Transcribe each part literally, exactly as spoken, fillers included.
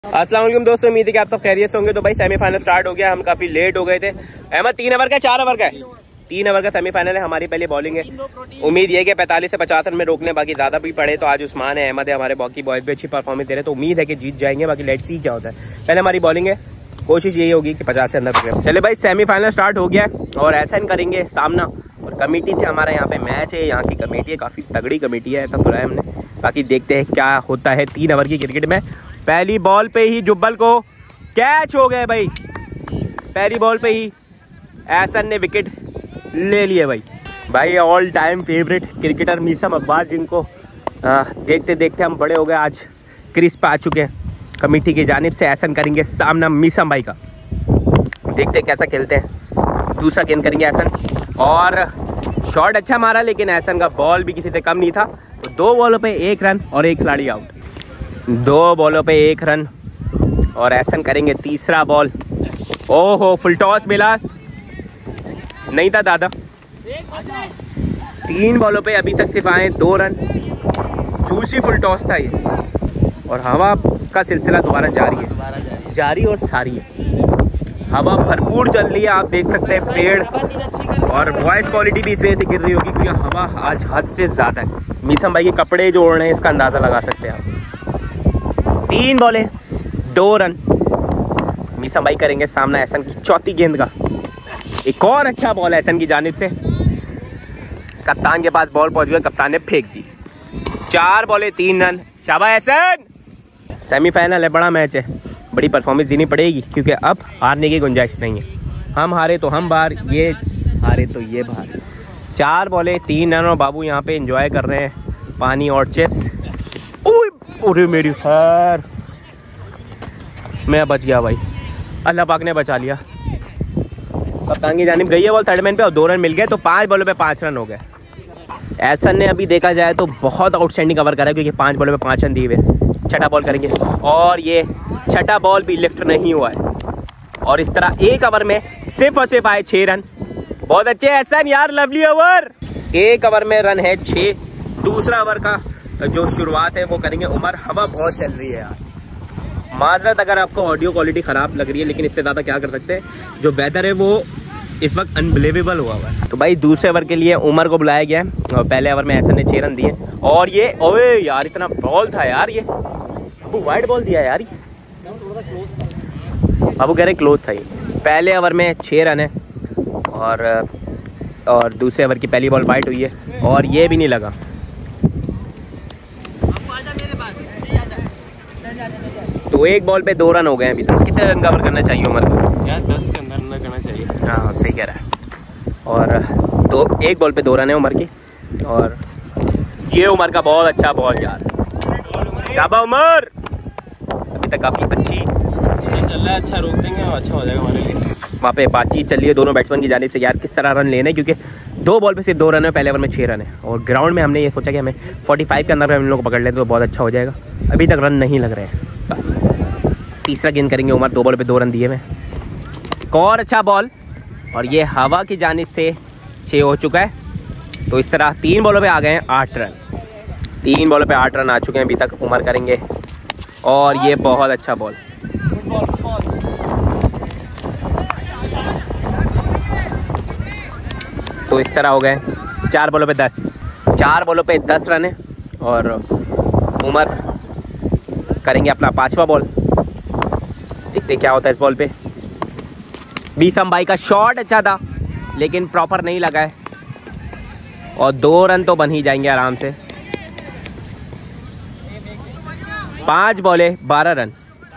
अस्सलाम वालेकुम दोस्तों, उम्मीद है कि आप सब खैरियत से होंगे। तो भाई सेमीफाइनल स्टार्ट हो गया, हम काफी लेट हो गए थे। अहमद तीन ओवर का चार ओवर का है तीन ओवर का सेमीफाइनल है। हमारी पहली बॉलिंग है। उम्मीद है कि पैंतालीस से पचास रन में रोकने, बाकी ज्यादा भी पड़े तो आज उस्मान है, अहमद है, हमारे बाकी बॉयज भी अच्छी परफॉर्मेंस दे रहे, तो उम्मीद है कि जीत जाएंगे। बाकी लेट्स सी क्या होता है। पहले हमारी बॉलिंग है, कोशिश यही होगी कि पचास से अंदर पकड़े। चले भाई, सेमीफाइनल स्टार्ट हो गया और ऐसा करेंगे सामना, और कमेटी से हमारा यहाँ पे मैच है। यहाँ की कमेटी है, काफी तगड़ी कमेटी है, ऐसा सुना है हमने। बाकी देखते हैं क्या होता है तीन ओवर की क्रिकेट में। पहली बॉल पे ही जुब्बल को कैच हो गए भाई, पहली बॉल पे ही एहसन ने विकेट ले लिए भाई। भाई all time favourite cricketer Meesam Abbas, जिनको आ, देखते देखते हम बड़े हो गए, आज क्रीज पे आ चुके हैं। कमेटी की जानिब से एहसन करेंगे सामना मीसम भाई का। देखते हैं कैसा खेलते हैं। दूसरा गेंद करेंगे एहसन, और शॉट अच्छा मारा, लेकिन एहसन का बॉल भी किसी से कम नहीं था। तो दो बॉलों पे एक रन और एक खिलाड़ी आउट। दो बॉलों पे एक रन और एहसन करेंगे तीसरा बॉल। ओहो, फुल टॉस मिला नहीं था दादा। तीन बॉलों पे अभी तक सिर्फ आए दो रन। जूसी फुल टॉस था ये, और हवा का सिलसिला दोबारा जारी है, जारी और सारी है। हवा भरपूर चल रही है, आप देख सकते हैं पेड़, और वॉइस क्वालिटी भी इस वजह से गिर रही होगी क्योंकि हवा आज हद से ज़्यादा है। मीसम भाई के कपड़े जो ओढ़ रहे हैं, इसका अंदाज़ा लगा सकते हैं आप। तीन बॉलें दो रन। मीसम भाई करेंगे सामना एहसन की चौथी गेंद का। एक और अच्छा बॉल एहसन की जानिब से, कप्तान के पास बॉल पहुंच गया, कप्तान ने फेंक दी। चार बॉलें तीन रन, शाबाश एहसन। सेमीफाइनल है, बड़ा मैच है, बड़ी परफॉर्मेंस देनी पड़ेगी क्योंकि अब हारने की गुंजाइश नहीं है। हम हारे तो हम बाहर, ये हारे तो ये बाहर। चार बॉलें तीन रन, और बाबू यहाँ पे एंजॉय कर रहे हैं पानी और चिप्स। अरे मेरी खैर, मैं बच गया भाई, अल्लाह पाक ने बचा लिया। कप्तान की जानिब गई है बॉल थर्ड मैन पे, और दो रन मिल गए, तो पांच बॉलों पे पांच रन हो गए। एहसन ने अभी देखा जाए तो बहुत आउटस्टैंडिंग कवर करा, क्योंकि पांच बॉलों पे पांच रन दिए हुए। छठा बॉल करेंगे, और ये छठा बॉल भी लिफ्ट नहीं हुआ है, और इस तरह एक ओवर में सिर्फ और सिर्फ आए छह रन। बहुत अच्छे एहसन यार, लवली ओवर। एक ओवर में रन है छह। दूसरा ओवर का जो शुरुआत है वो करेंगे उमर। हवा बहुत चल रही है यार, माजरत अगर आपको ऑडियो क्वालिटी खराब लग रही है, लेकिन इससे ज्यादा क्या कर सकते हैं। जो वेदर है वो इस वक्त अनबिलीवेबल हुआ हुआ है। तो भाई दूसरे ओवर के लिए उमर को बुलाया गया है, और पहले ओवर में एहसन ने छह रन दिए, और ये ओए यार इतना बॉल था यार, ये अबू वाइड बॉल दिया यार, ये अबू कह रहे क्लोज था। ये पहले ओवर में छह रन है, और और दूसरे ओवर की पहली बॉल वाइड हुई है, और ये भी नहीं लगा। तो एक बॉल पे दो रन हो गए अभी तक। कितने रन कवर करना चाहिए उमर को यार? दस के अंदर अंदर करना चाहिए। हाँ सही कह रहा है। और दो एक बॉल पे दो रन है उमर की, और ये उमर का बहुत अच्छा बॉल यार, शाबाश उमर। अभी तक काफ़ी अच्छी चल रहा है, अच्छा रोक देंगे और अच्छा हो जाएगा हमारे लिए। वहाँ पे बातचीत चल रही है दोनों बैट्समैन की जानिब से यार, किस तरह रन लेने, क्योंकि दो बॉल पे सिर्फ दो रन है, पहले ओवर में छः रन है, और ग्राउंड में हमने ये सोचा कि हमें पैंतालीस के अंदर हम लोग को पकड़ लें तो बहुत अच्छा हो जाएगा। अभी तक रन नहीं लग रहे हैं। तीसरा गेंद करेंगे उमर, दो बॉल पे दो रन दिए में। एक और अच्छा बॉल, और ये हवा की जानिब से छः हो चुका है। तो इस तरह तीन बॉलों पे आ गए हैं आठ रन। तीन बॉलों पे आठ रन आ चुके हैं अभी तक। उमर करेंगे, और ये बहुत अच्छा बॉल। तो इस तरह हो गए चार बॉलों पे दस चार बॉलों पे दस रन है, और उमर करेंगे अपना पांचवा बॉल। देखते क्या होता है इस बॉल पे। मीसम भाई का शॉट अच्छा था, लेकिन प्रॉपर नहीं लगा है, और दो रन तो बन ही जाएंगे आराम से। पांच बॉले बारह रन,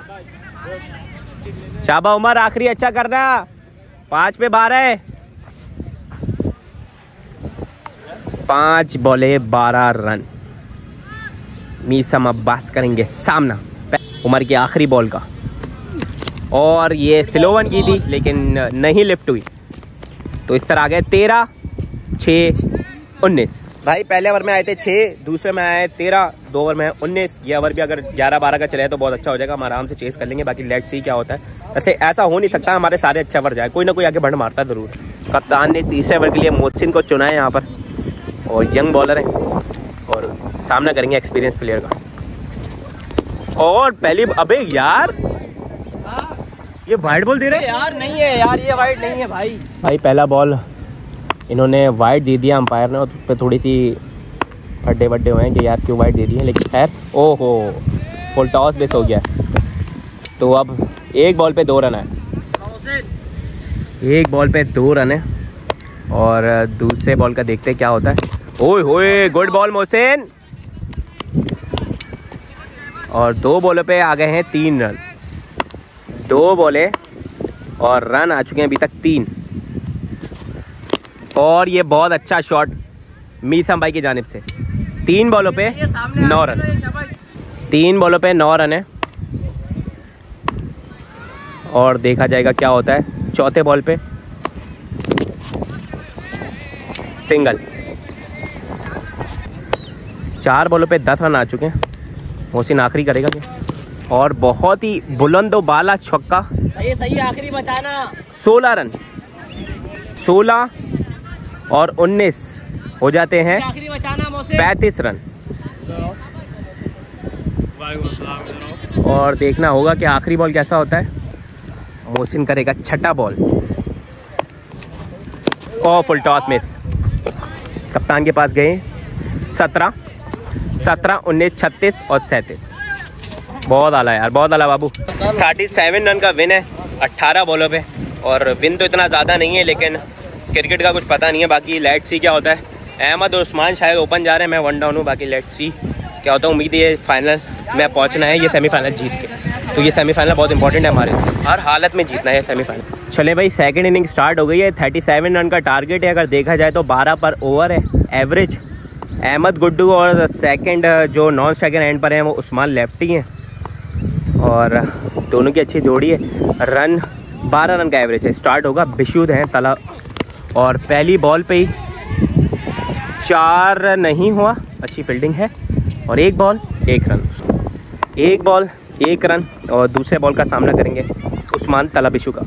शाबाश उमर, आखिरी अच्छा करना। पांच पे बारह, पांच बॉले बारह रन। मीसम अब्बास करेंगे सामना उमर की आखिरी बॉल का, और ये स्लोवन की थी लेकिन नहीं लिफ्ट हुई। तो इस तरह आ गए तेरह छः उन्नीस। भाई पहले ओवर में आए थे छः, दूसरे में आए तेरह, दो ओवर में उन्नीस। ये ओवर भी अगर ग्यारह बारह का चले तो बहुत अच्छा हो जाएगा, हम आराम से चेस कर लेंगे। बाकी लेट्स सी क्या होता है। वैसे ऐसा हो नहीं सकता हमारे सारे अच्छे ओवर जाए, कोई ना कोई आगे बढ़ मारता है जरूर। कप्तान ने तीसरे ओवर के लिए मोहसिन को चुना है यहाँ पर, और यंग बॉलर है, और सामना करेंगे एक्सपीरियंस प्लेयर का। और पहली, अबे यार ये वाइड बॉल दे रहे हैं यार। नहीं है यार, ये वाइड नहीं है भाई। भाई पहला बॉल इन्होंने वाइड दे दिया अंपायर ने, और उस पर थोड़ी सी फड्डे वड्डे हुए हैं कि यार क्यों वाइड दे दी है, लेकिन खैर ओहो फुल टॉस मिस हो गया। तो अब एक बॉल पे दो रन है, एक बॉल पे दो रन है। और दूसरे बॉल का देखते हैं क्या होता है। ओए होए गुड बॉल मोहसिन। और दो बॉलों पे आ गए हैं तीन रन, दो बॉले और रन आ चुके हैं अभी तक तीन। और ये बहुत अच्छा शॉट मीसम भाई की जानिब से। तीन बॉलों पे नौ रन, तीन बॉलों पे नौ रन है। और देखा जाएगा क्या होता है चौथे बॉल पे। सिंगल। चार बॉलों पे दस रन आ चुके हैं। मोहसिन आखिरी करेगा क्या? और बहुत ही बुलंदो बाला छक्का। सही सही, आखिरी बचाना। सोलह रन, सोलह और उन्नीस हो जाते हैं आखिरी बचाना मोहसिन। पैंतीस रन। और देखना होगा कि आखिरी बॉल कैसा होता है। मोहसिन करेगा छठा बॉल और फुल टॉस मिस। कप्तान के पास गए सत्रह, सत्रह, उन्नीस, छत्तीस और सैंतीस। बहुत आला यार, बहुत आला बाबू। सैंतीस रन का विन है अट्ठारह बॉलों पे। और विन तो इतना ज़्यादा नहीं है, लेकिन क्रिकेट का कुछ पता नहीं है। बाकी लेट्स सी क्या होता है। अहमद और उस्मान शायद ओपन जा रहे हैं, मैं वन डाउन हूँ। बाकी लेट्स सी क्या होता है। उम्मीद है फाइनल में पहुँचना है, ये सेमीफाइनल जीत के। तो ये सेमीफाइनल बहुत इंपॉर्टेंट है हमारे लिए, हर हालत में जीतना है सेमीफाइनल। चले भाई सेकंड इनिंग स्टार्ट हो गई है। सैंतीस रन का टारगेट है, अगर देखा जाए तो बारह पर ओवर है एवरेज। अहमद गुड्डू और सेकंड जो नॉन स्ट्राइकर एंड पर हैं वो उस्मान लेफ्टी हैं। और दोनों की अच्छी जोड़ी है। रन बारह रन का एवरेज है। स्टार्ट होगा, बिशुद हैं तला। और पहली बॉल पे ही चार नहीं हुआ, अच्छी फील्डिंग है। और एक बॉल एक रन, एक बॉल एक रन। और दूसरे बॉल का सामना करेंगे उस्मान तला बिशु का।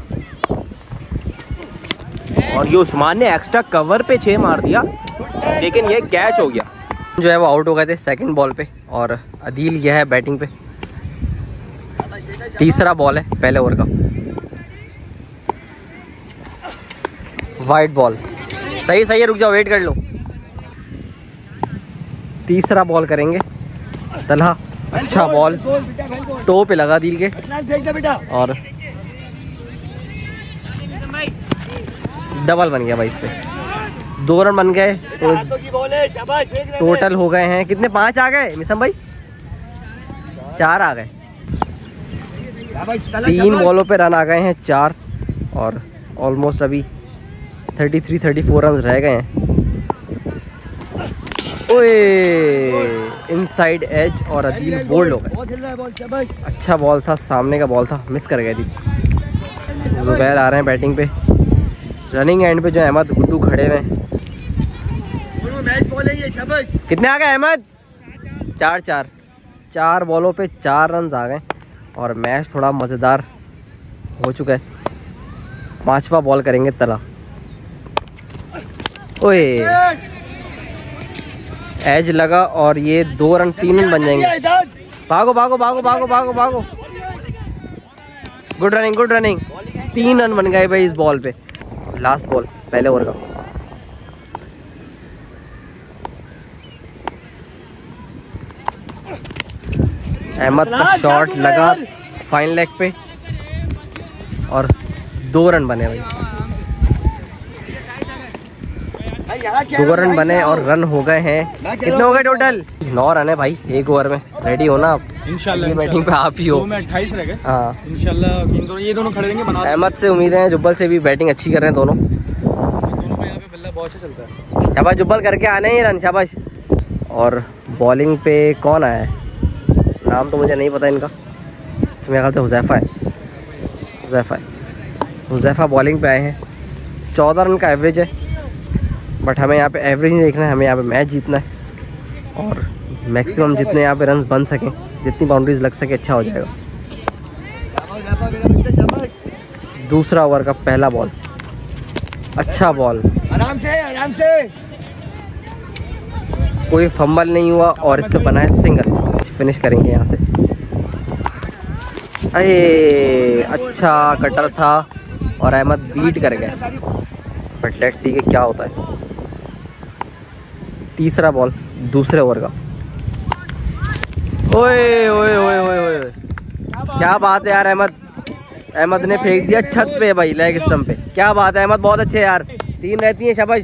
और ये उस्मान ने एक्स्ट्रा कवर पे छः मार दिया, लेकिन ये कैच हो गया। जो है वो आउट हो गए थे सेकंड बॉल पे। और अदील यह है बैटिंग पे। तीसरा बॉल है पहले ओवर का, वाइड बॉल। सही सही है, रुक जाओ, वेट कर लो। तीसरा बॉल करेंगे तलहा। अच्छा बॉल, टो पे लगा दिल के। और डबल बन गया भाई, इस पे दो रन बन गए। तो टोटल हो गए हैं कितने? पांच आ गए मिसम भाई, चार आ गए। तीन बॉलों पे रन आ गए हैं चार। और ऑलमोस्ट अभी thirty three thirty four runs रह गए हैं। ओए इनसाइड एज और अदील बोल्ड हो गए। अच्छा बॉल था, सामने का बॉल था, मिस कर गए थी। जुबैर आ रहे हैं बैटिंग पे। रनिंग एंड पे जो अहमद गुड्डू खड़े हुए हैं। कितने आ गए अहमद? चार चार चार बॉलों पे चार रन आ गए। और मैच थोड़ा मज़ेदार हो चुका है। पांचवा बॉल करेंगे तला। ओए एज लगा और ये दो रन तीन रन बन जाएंगे। भागो भागो भागो भागो भागो भागो। Good running good running. तीन रन बन गए भाई इस बॉल पे। लास्ट बॉल पहले ओवर का। अहमद का शॉट लगा फाइन लेग पे और दो रन बने भाई। दो रन बने और रन हो गए हैं। कितने हो गए टोटल? नौ रन है भाई एक ओवर में। रेडी हो ना आप? इंशाल्लाह बैटिंग पे आप ही हो। अट्ठाईस रह गए। हाँ इंशाल्लाह ये दोनों खड़े रहेंगे। अहमद से उम्मीद है, जुब्बल से भी बैटिंग अच्छी कर रहे हैं दोनों। दोनों यहाँ पे बल्ला बहुत अच्छा चलता है। शाबाश जुब्बल, करके आने ही रन, शाबाश। और बॉलिंग पे कौन आया है? नाम तो मुझे नहीं पता इनका। मेरे ख्याल से हुज़ैफा है। हुज़ैफा है हुज़ैफा बॉलिंग पे आए हैं। चौदह रन का एवरेज है। बट हमें यहाँ पे एवरेज नहीं देखना है, हमें यहाँ पे मैच जीतना है। और मैक्सिमम जितने यहाँ पे रन बन सकें, जितनी बाउंड्रीज लग सके, अच्छा हो जाएगा। दूसरा ओवर का पहला बॉल। अच्छा बॉल, आराम से आराम से। कोई फंबल नहीं हुआ और इस पे बना है सिंगल। फिनिश करेंगे यहाँ से। अरे अच्छा कटर था और अहमद बीट कर गया, बट लेट्स सी कि क्या होता है। तीसरा बॉल दूसरे ओवर का। ओए ओए ओए ओए ओए, क्या बात है यार। अहमद अहमद ने फेंक दिया छत पे भाई, लेग स्टंप पे। क्या बात है अहमद, बहुत अच्छे यार। तीन रहती है, शाबाश।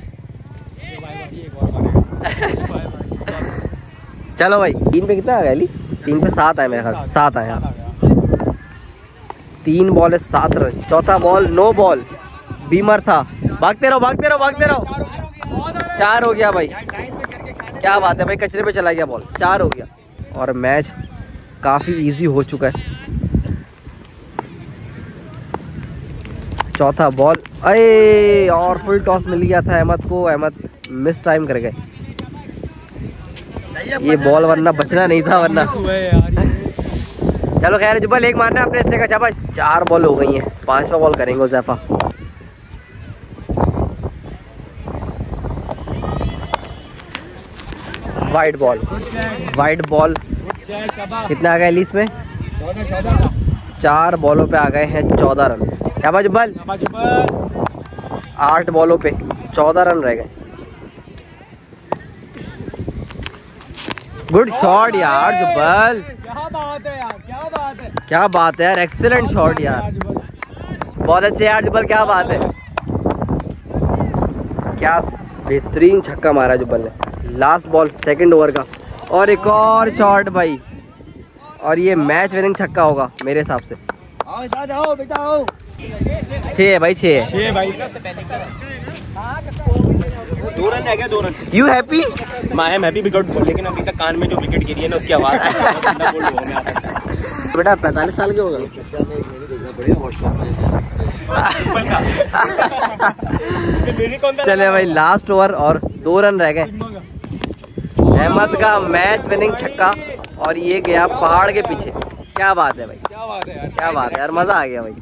चलो भाई, तीन पे कितना आ गया? तीन पे सात आए मेरे ख्याल, सात आए। तीन बॉल है सात रन। चौथा बॉल नो बॉल, बीमर था। भागते रहो भागते रहो भागते रहो। चार हो गया भाई, क्या बात है भाई, कचरे पे चला गया बॉल। चार हो गया और मैच काफ़ी इजी हो चुका है। चौथा बॉल, अरे और फुल टॉस मिल गया था अहमद को। अहमद मिस टाइम कर गए। ये बॉल वरना बचना नहीं था, वरना। चलो खैर जुब्बल, एक मारना अपने हिस्से का। शाबाश। चार बॉल हो गई हैं, पांचवा बॉल करेंगे Huzaifa. Wide ball, wide ball. कितना आ गया एलिस में? चार बॉलों पे आ गए हैं चौदह रन। शाबाश जुब्बल। आठ बॉलों पे चौदह रन रह गए। गुड शॉट यार जुब्बल, क्या बात है यार, क्या बात है, क्या बात है यार, एक्सीलेंट शॉट यार, बहुत अच्छे यार जुब्बल, क्या बात है। क्या बेहतरीन छक्का मारा जुब्बल ने। लास्ट बॉल सेकंड ओवर का और एक और शॉट भाई, और ये मैच विनिंग छक्का होगा मेरे हिसाब से। आओ बेटा आओ। छः है भाई, छः है। छह भाई। दो रन रह गया, दो रन। You happy? मैं एम हैप्पी बिकॉज़, लेकिन अभी तक कान में जो विकेट गिरी है ना उसकी आवाज बेटा पैंतालीस साल के होगा। चले भाई, लास्ट ओवर और दो रन रह गए। अहमद का मैच विनिंग छक्का और ये गया पहाड़ के पीछे। क्या बात है भाई, क्या बात है यार, क्या बात है यार, मजा आ गया भाई,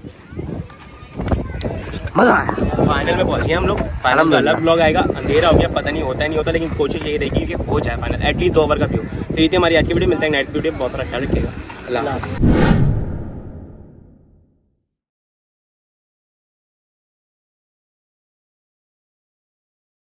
मजा आया। फाइनल में पहुंच गए हम लोग। फाइनल में अलग ब्लॉग आएगा, अंधेरा हो गया, पता नहीं होता नहीं होता, लेकिन कोशिश यही रहेगी कि हो जाए फाइनल, एटलीस्ट दो ओवर का भी हो। तो ये थी हमारी आज की वीडियो, मिलते हैं नेक्स्ट वीडियो। बहुत सारा ख्याल रखिएगा। अल्लाह।